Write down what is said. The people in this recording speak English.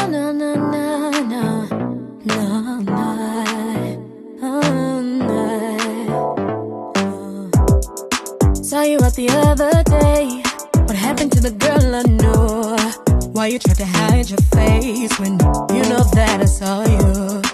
na na na na na na. Saw you out the other day. What happened to the girl I knew? Why you tried to hide your face when you know that I saw you?